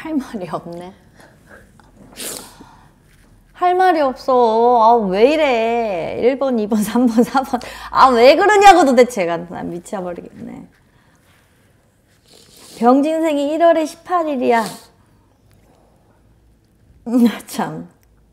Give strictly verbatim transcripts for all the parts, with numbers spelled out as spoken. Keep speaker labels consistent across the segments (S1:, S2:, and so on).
S1: 할 말이 없네. 할 말이 없어. 아, 왜 이래. 일 번, 이 번, 삼 번, 사 번. 아, 왜 그러냐고 도대체가. 나 미쳐버리겠네. 병진생이 일월에 십팔일이야. 참.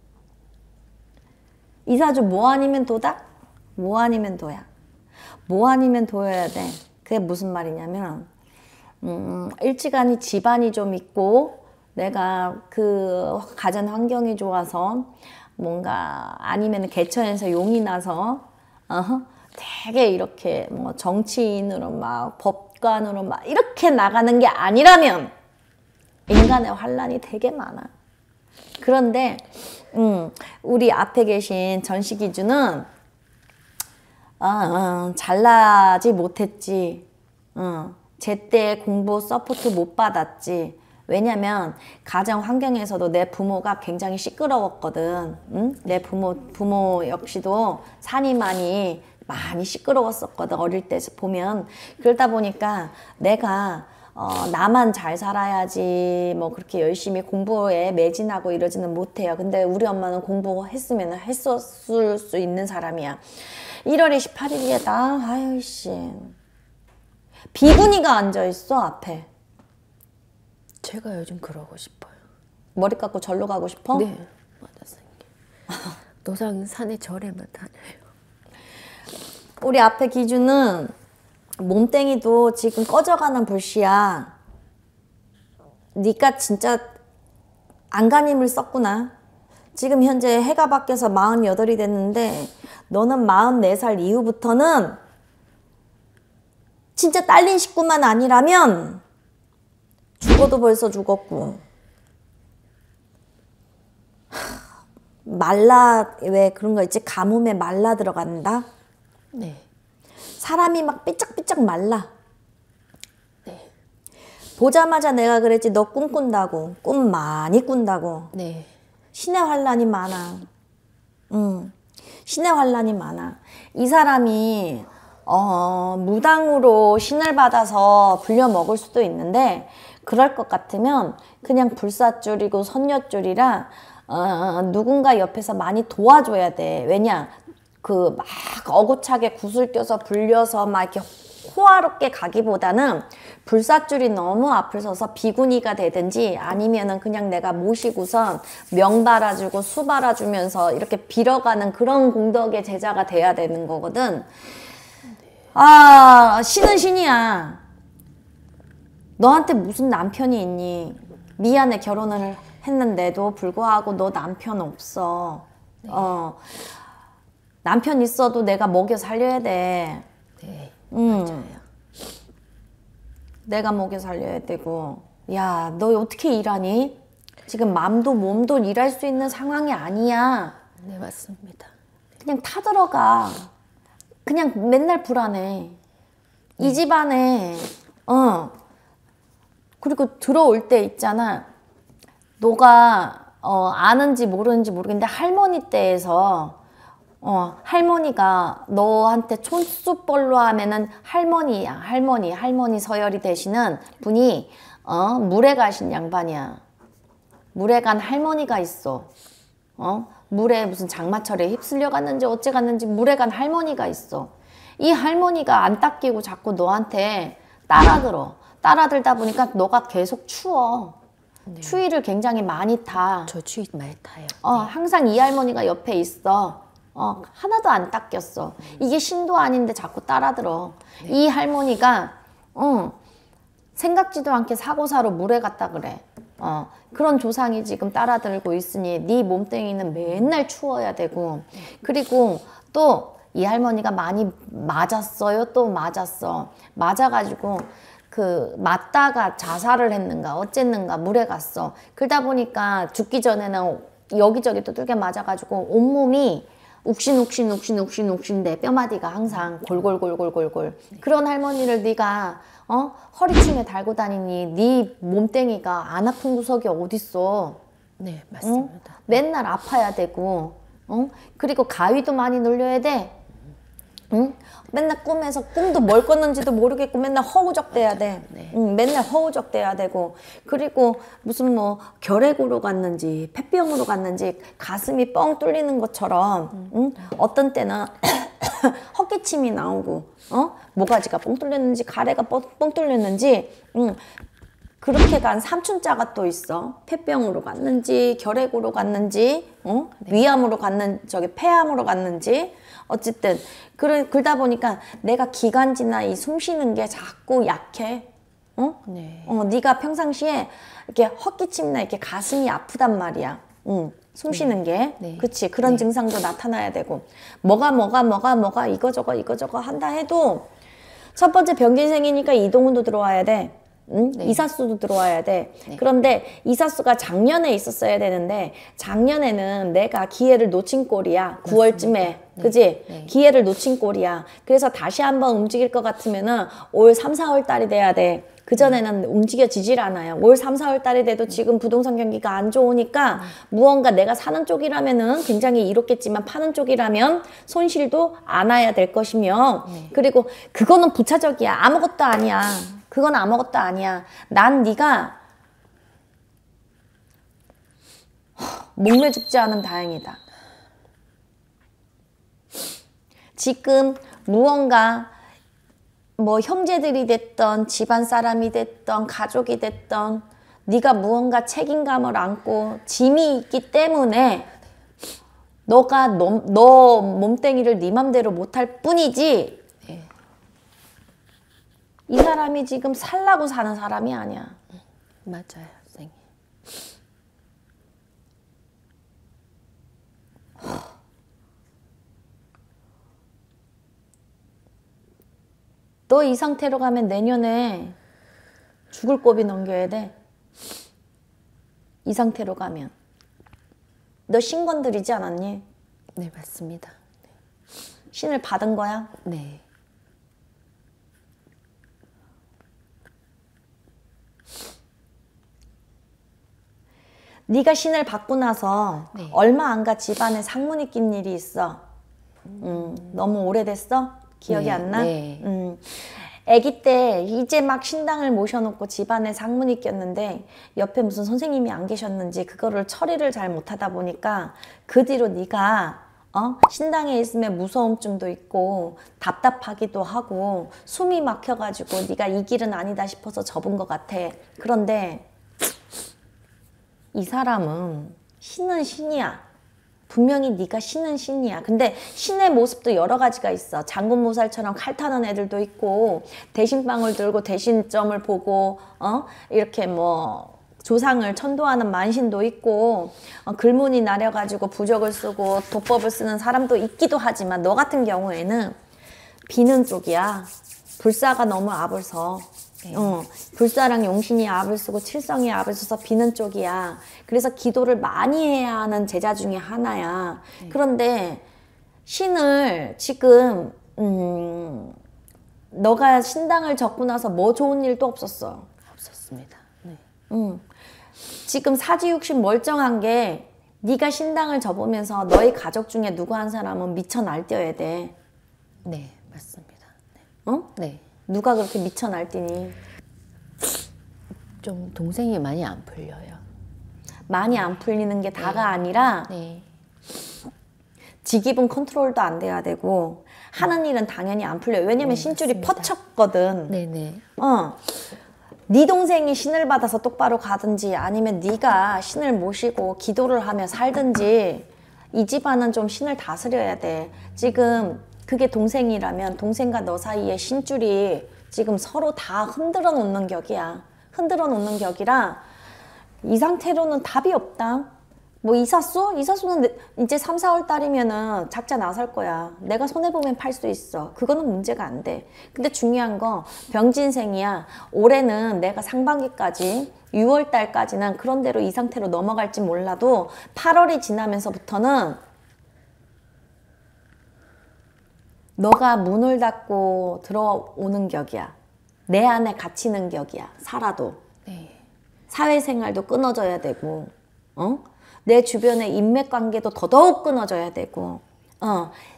S1: 이사주 뭐 아니면 도다? 뭐 아니면 도야. 뭐 아니면 도여야 돼. 그게 무슨 말이냐면 음, 일찌감치 집안이 좀 있고 내가 그 가전 환경이 좋아서 뭔가 아니면 개천에서 용이 나서 어허, 되게 이렇게 뭐 정치인으로 막 법관으로 막 이렇게 나가는 게 아니라면 인간의 환란이 되게 많아. 그런데 음, 우리 앞에 계신 전시기주는 어, 어, 잘나지 못했지. 어, 제때 공부 서포트 못 받았지. 왜냐면 가정 환경에서도 내 부모가 굉장히 시끄러웠거든. 응? 내 부모 부모 역시도 산이 많이 많이 시끄러웠었거든. 어릴 때 보면. 그러다 보니까 내가 어, 나만 잘 살아야지 뭐 그렇게 열심히 공부에 매진하고 이러지는 못해요. 근데 우리 엄마는 공부했으면 했었을 수 있는 사람이야. 일월에 십팔일이다. 아유 씨. 비구니가 앉아있어 앞에.
S2: 제가 요즘 그러고 싶어요.
S1: 머리 깎고 절로 가고 싶어?
S2: 네, 맞았어요. 노상 산에 절에만 다녀요.
S1: 우리 앞에 기준은 몸땡이도 지금 꺼져가는 불씨야. 니가 진짜 안간힘을 썼구나. 지금 현재 해가 밖에서 마흔여덟이 됐는데 너는 마흔네 살 이후부터는 진짜 딸린 식구만 아니라면 죽어도 벌써 죽었고 말라 왜 그런 거 있지? 가뭄에 말라 들어간다?
S2: 네.
S1: 사람이 막 삐짝삐짝 말라.
S2: 네.
S1: 보자마자 내가 그랬지. 너 꿈꾼다고. 꿈 많이 꾼다고.
S2: 네.
S1: 신의 환란이 많아. 응. 신의 환란이 많아. 이 사람이 어, 무당으로 신을 받아서 불려먹을 수도 있는데 그럴 것 같으면 그냥 불사줄이고 선녀줄이라 어, 누군가 옆에서 많이 도와줘야 돼. 왜냐? 그 막 어고차게 구슬 껴서 불려서 막 이렇게 호화롭게 가기보다는 불사줄이 너무 앞을 서서 비구니가 되든지 아니면은 그냥 내가 모시고선 명 발아주고 수 발아주면서 이렇게 빌어가는 그런 공덕의 제자가 돼야 되는 거거든. 아, 신은 신이야. 너한테 무슨 남편이 있니? 미안해, 결혼을 했는데도 불구하고 너 남편 없어. 네. 어. 남편 있어도 내가 먹여 살려야 돼.
S2: 네,
S1: 음.
S2: 맞아요.
S1: 내가 먹여 살려야 되고. 야, 너 어떻게 일하니? 지금 맘도 몸도 일할 수 있는 상황이 아니야.
S2: 네, 맞습니다.
S1: 그냥 타들어가. 그냥 맨날 불안해. 네. 이 집안에 어 그리고 들어올 때 있잖아. 너가 어, 아는지 모르는지 모르겠는데 할머니 댁에서 어, 할머니가 너한테 촌수벌로 하면은 할머니야. 할머니, 할머니 서열이 되시는 분이 어, 물에 가신 양반이야. 물에 간 할머니가 있어. 어? 물에 무슨 장마철에 휩쓸려 갔는지 어째 갔는지 물에 간 할머니가 있어. 이 할머니가 안 닦이고 자꾸 너한테 따라들어. 따라들다 보니까 너가 계속 추워. 네. 추위를 굉장히 많이 타.
S2: 저 추위 많이 타요.
S1: 어,
S2: 네.
S1: 항상 이 할머니가 옆에 있어. 어, 하나도 안 닦였어. 이게 신도 아닌데 자꾸 따라들어. 네. 이 할머니가 어, 생각지도 않게 사고사로 물에 갔다 그래. 어, 그런 조상이 지금 따라들고 있으니 네 몸뚱이는 맨날 추워야 되고. 그리고 또 이 할머니가 많이 맞았어요. 또 맞았어. 맞아가지고 그 맞다가 자살을 했는가 어쨌는가 물에 갔어. 그러다 보니까 죽기 전에는 여기저기 또 두들겨 맞아가지고 온몸이 욱신욱신 욱신 욱신 욱신데 뼈마디가 항상 골골골골골골. 그런 할머니를 네가 어? 허리춤에 달고 다니니 네 몸뚱이가 안 아픈 구석이 어딨어.
S2: 네, 맞습니다.
S1: 어? 맨날 아파야 되고 어? 그리고 가위도 많이 눌려야 돼. 응? 맨날 꿈에서 꿈도 뭘 꿨는지도 모르겠고 맨날 허우적대야 돼.
S2: 네.
S1: 응, 맨날 허우적대야 되고 그리고 무슨 뭐 결핵으로 갔는지 폐병으로 갔는지 가슴이 뻥 뚫리는 것처럼 응? 어떤 때는 헛기침이 나오고 어? 모가지가 뻥 뚫렸는지 가래가 뻥, 뻥 뚫렸는지 응. 그렇게 간 삼춘자가 또 있어. 폐병으로 갔는지 결핵으로 갔는지 어? 네. 위암으로 갔는 저기 폐암으로 갔는지 어쨌든 그러, 그러다 보니까 내가 기관지나 이 숨 쉬는 게 자꾸 약해. 어?
S2: 네.
S1: 어, 네가 평상시에 이렇게 헛기침이나 이렇게 가슴이 아프단 말이야. 응. 숨 쉬는 게.
S2: 네.
S1: 그치. 그런
S2: 네.
S1: 증상도 나타나야 되고. 뭐가 뭐가 뭐가 뭐가 이거저거 이거저거 한다 해도 첫 번째 병진생이니까 이동훈도 들어와야 돼. 응?
S2: 네.
S1: 이사수도 들어와야 돼.
S2: 네.
S1: 그런데 이사수가 작년에 있었어야 되는데 작년에는 내가 기회를 놓친 꼴이야. 구월쯤에.
S2: 네.
S1: 그지?
S2: 네.
S1: 기회를 놓친 꼴이야. 그래서 다시 한번 움직일 것 같으면은 올 삼, 사월 달이 돼야 돼. 그전에는 네. 움직여지질 않아요. 올 삼, 사월 달이 돼도 지금 부동산 경기가 안 좋으니까 네. 무언가 내가 사는 쪽이라면은 굉장히 이롭겠지만 파는 쪽이라면 손실도 안 와야 될 것이며 네. 그리고 그거는 부차적이야. 아무것도 아니야. 그건 아무것도 아니야. 난 네가 목매 죽지 않으면 다행이다. 지금 무언가 뭐 형제들이 됐던 집안 사람이 됐던 가족이 됐던 네가 무언가 책임감을 안고 짐이 있기 때문에 너가 너, 너 몸뚱이를 네 맘대로 못할 뿐이지
S2: 네.
S1: 이 사람이 지금 살라고 사는 사람이 아니야.
S2: 맞아요, 선생님.
S1: 너 이 상태로 가면 내년에 죽을 고비 넘겨야 돼. 이 상태로 가면. 너 신 건드리지 않았니?
S2: 네, 맞습니다. 네.
S1: 신을 받은 거야?
S2: 네.
S1: 네가 신을 받고 나서
S2: 네.
S1: 얼마 안 가 집안에 상문이 낀 일이 있어. 음, 너무 오래됐어? 기억이
S2: 네,
S1: 안 나?
S2: 네.
S1: 음, 아기 때 이제 막 신당을 모셔놓고 집안에 상문이 꼈는데 옆에 무슨 선생님이 안 계셨는지 그거를 처리를 잘 못하다 보니까 그 뒤로 네가 어? 신당에 있으면 무서움증도 있고 답답하기도 하고 숨이 막혀가지고 네가 이 길은 아니다 싶어서 접은 것 같아. 그런데 이 사람은 신은 신이야. 분명히 네가 신은 신이야. 근데 신의 모습도 여러 가지가 있어. 장군모살처럼 칼 타는 애들도 있고 대신방을 들고 대신점을 보고 어 이렇게 뭐 조상을 천도하는 만신도 있고 어, 글문이 나려가지고 부적을 쓰고 도법을 쓰는 사람도 있기도 하지만 너 같은 경우에는 비는 쪽이야. 불사가 너무 압을 서. 네. 어, 불사랑 용신이 압을 쓰고 칠성이 압을 써서 비는 쪽이야. 그래서 기도를 많이 해야 하는 제자 중에 하나야. 네. 그런데 신을 지금 음, 너가 신당을 접고 나서 뭐 좋은 일도 없었어.
S2: 없었습니다. 네.
S1: 음, 지금 사지육신 멀쩡한 게 네가 신당을 접으면서 너희 가족 중에 누구 한 사람은 미쳐 날뛰어야 돼.
S2: 네, 맞습니다. 네.
S1: 어?
S2: 네.
S1: 누가 그렇게 미쳐 날뛰니?
S2: 좀 동생이 많이 안 풀려요.
S1: 많이 안 풀리는 게 다가
S2: 네.
S1: 아니라
S2: 네.
S1: 지 기분 컨트롤도 안 돼야 되고 하는 일은 당연히 안 풀려요. 왜냐면
S2: 네,
S1: 신줄이
S2: 맞습니다.
S1: 퍼쳤거든.
S2: 네네.
S1: 어. 네 동생이 신을 받아서 똑바로 가든지 아니면 네가 신을 모시고 기도를 하며 살든지 이 집안은 좀 신을 다스려야 돼. 지금 그게 동생이라면 동생과 너 사이에 신줄이 지금 서로 다 흔들어 놓는 격이야. 흔들어 놓는 격이라 이 상태로는 답이 없다. 뭐 이사수? 이사수는 이제 삼, 사월 달이면은 작자 나설 거야. 내가 손해보면 팔 수 있어. 그거는 문제가 안 돼. 근데 중요한 거 병진생이야. 올해는 내가 상반기까지 유월 달까지는 그런 대로 이 상태로 넘어갈지 몰라도 팔월이 지나면서부터는 너가 문을 닫고 들어오는 격이야. 내 안에 갇히는 격이야. 살아도.
S2: 네.
S1: 사회생활도 끊어져야 되고 어? 내 주변의 인맥관계도 더더욱 끊어져야 되고 어.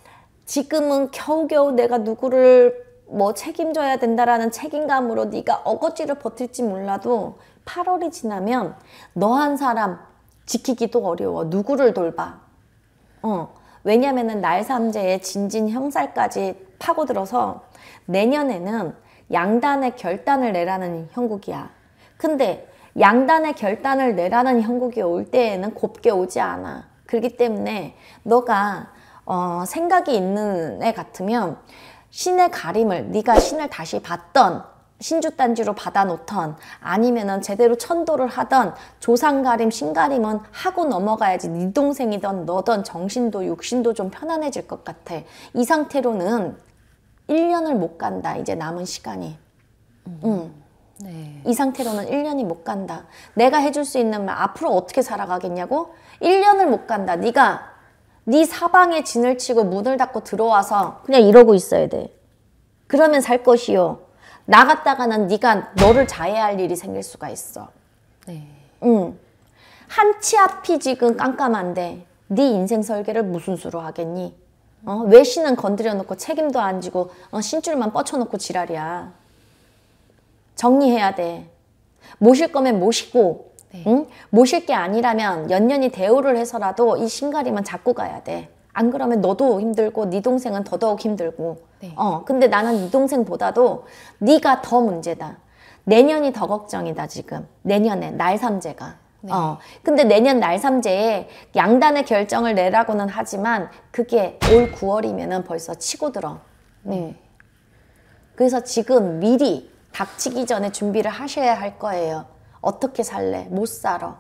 S1: 지금은 겨우겨우 내가 누구를 뭐 책임져야 된다라는 책임감으로 네가 어거지를 버틸지 몰라도 팔월이 지나면 너 한 사람 지키기도 어려워. 누구를 돌봐. 어, 왜냐면은 날삼재의 진진 형살까지 파고들어서 내년에는 양단의 결단을 내라는 형국이야. 근데 양단의 결단을 내라는 형국이 올 때에는 곱게 오지 않아. 그렇기 때문에 너가 어, 생각이 있는 애 같으면 신의 가림을 네가 신을 다시 받던 신주단지로 받아놓던 아니면은 제대로 천도를 하던 조상가림 신가림은 하고 넘어가야지. 네 동생이던 너던 정신도 육신도 좀 편안해질 것 같아. 이 상태로는 일 년을 못 간다. 이제 남은 시간이. 음. 응.
S2: 네.
S1: 이 상태로는 일 년이 못 간다. 내가 해줄 수 있는 말 앞으로 어떻게 살아가겠냐고? 일 년을 못 간다. 네가 네 사방에 진을 치고 문을 닫고 들어와서 그냥 이러고 있어야 돼. 그러면 살 것이요. 나갔다가는 네가 너를 자해할 일이 생길 수가 있어.
S2: 네.
S1: 응. 한치 앞이 지금 깜깜한데 네 인생 설계를 무슨 수로 하겠니? 어? 왜 신은 건드려 놓고 책임도 안 지고 어, 신줄만 뻗쳐놓고 지랄이야. 정리해야 돼. 모실 거면 모시고
S2: 네.
S1: 응? 모실 게 아니라면 연년이 대우를 해서라도 이 신가림은 잡고 가야 돼. 안 그러면 너도 힘들고 네 동생은 더더욱 힘들고.
S2: 네.
S1: 어, 근데 나는 네 동생보다도 네가 더 문제다. 내년이 더 걱정이다 지금. 내년에 날삼재가.
S2: 네.
S1: 어, 근데 내년 날삼재에 양단의 결정을 내라고는 하지만 그게 올 구월이면은 벌써 치고 들어. 네. 그래서 지금 미리 닥치기 전에 준비를 하셔야 할 거예요. 어떻게 살래? 못 살아.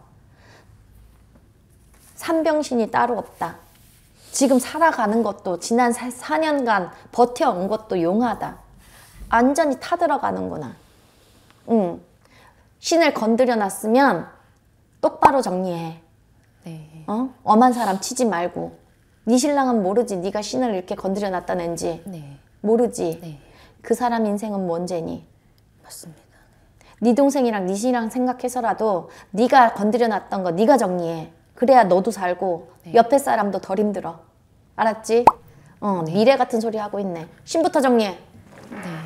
S1: 산병신이 따로 없다. 지금 살아가는 것도 지난 사 년간 버텨온 것도 용하다. 완전히 타들어가는구나. 응. 신을 건드려 놨으면 똑바로 정리해.
S2: 네.
S1: 어? 엄한 사람 치지 말고. 네 신랑은 모르지. 네가 신을 이렇게 건드려 놨다는지.
S2: 네.
S1: 모르지.
S2: 네.
S1: 그 사람 인생은 뭔죄니.
S2: 맞습니다.
S1: 네 동생이랑 네 신랑 생각해서라도 네가 건드려 놨던 거 네가 정리해. 그래야 너도 살고
S2: 네.
S1: 옆에 사람도 덜 힘들어. 알았지? 어,
S2: 네.
S1: 미래 같은 소리 하고 있네. 신부터 정리해.
S2: 네.